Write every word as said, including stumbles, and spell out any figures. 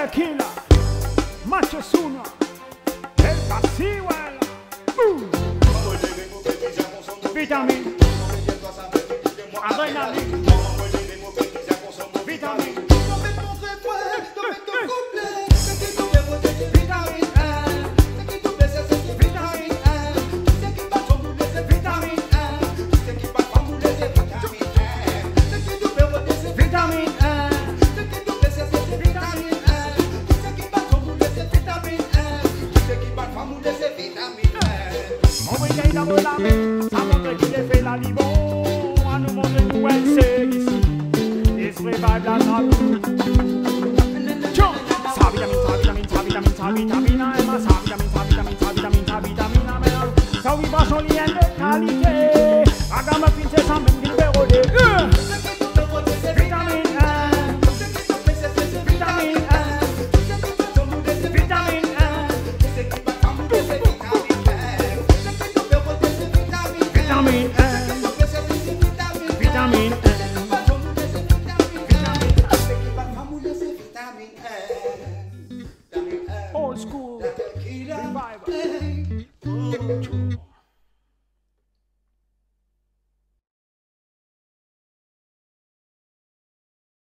tequila, macho suna, el pasiwala, vitamina, adrenalina, vitamina. Ça montre qu'il est fait la libon, à nous montrer où elle c'est ici. Et se revive la nappe. Sa vitamine, sa vitamine, sa vitamine, sa vitamine, Emma, sa vitamine, sa vitamine, sa vitamine, sa vitamine, Emma. Ça oui, va son lien de qualité. Agama fin, c'est ça même qu'il fait rôder. Vitamine, vitamine,